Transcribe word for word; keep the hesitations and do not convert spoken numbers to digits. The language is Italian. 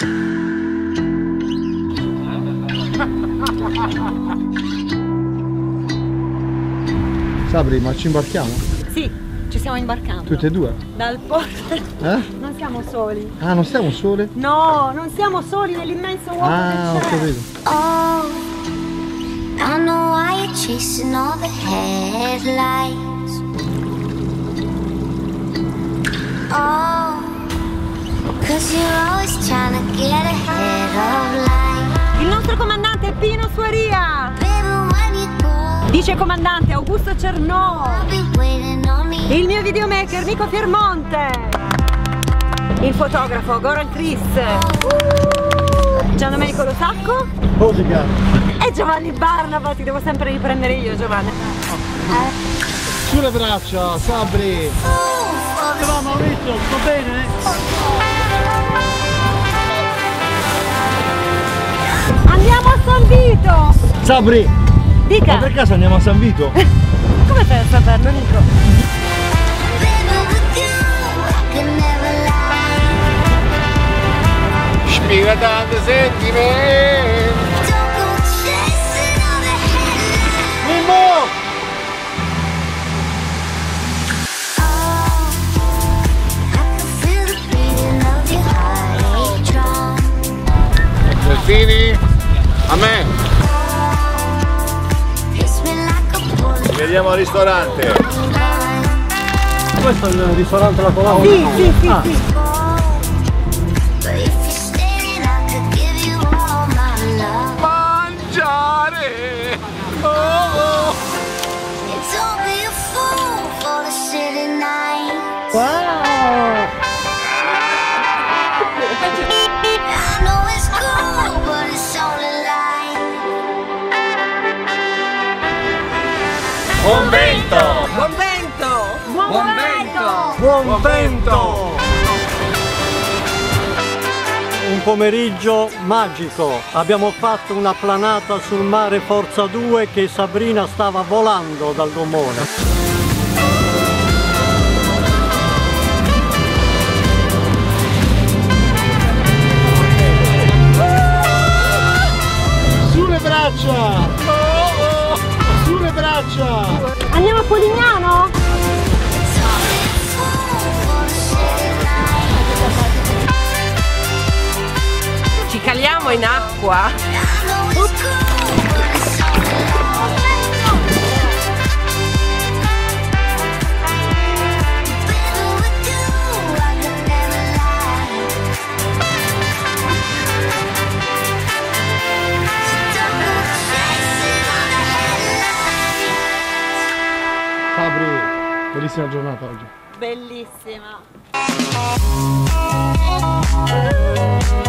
Sabri, ma ci imbarchiamo? Sì, ci stiamo imbarcando. Tutte e due? Dal porto. Eh? Non siamo soli. Ah, non siamo sole? No, non siamo soli nell'immenso vuoto Ah, ho che c'è. capito. Oh, I know why you're chasing all the headlights. Oh, cause you're always trying to get ahead of life. Il nostro comandante è Pino Suaria. Baby, when you go, Dice comandante Augusto Cernò. I'll be waiting on me. Il mio videomaker Nico Fiermonte. Il fotografo Goran Chris. Gian Domenico Lo Sacco. Musica. E Giovanni Barnaba, ti devo sempre riprendere io, Giovanni. Sulle braccia, Sabri. Va Maurizio, sto bene? Andiamo a San Vito. Sabri, Dica. ma per caso andiamo a San Vito? Come fai a saperlo, Nico? Baby, with you, I can never lie. Spiega tanto sentimenti. Don't go chasing all the headlights. Mimmo! Oh, I can feel the beating of your heart drum. Delfini? A me. Hits me like a bullet. Vediamo al ristorante. Questo è il ristorante La Colonna? Sì, sì, sì, Ah. sì. But if you're staying, I could give you all my love. Mangiare! Oh, oh. And don't be a fool for the city nights. Wow. I know it's cool, but it's only light. Buon vento! Buon vento! Buon, vento! Buon vento! Un pomeriggio magico, abbiamo fatto una planata sul mare Forza due che Sabrina stava volando dal gommone. Sulle braccia! Oh, oh. Sulle braccia! Andiamo a Polignano? Ci caliamo in acqua? Sabri, bellissima giornata oggi. Bellissima.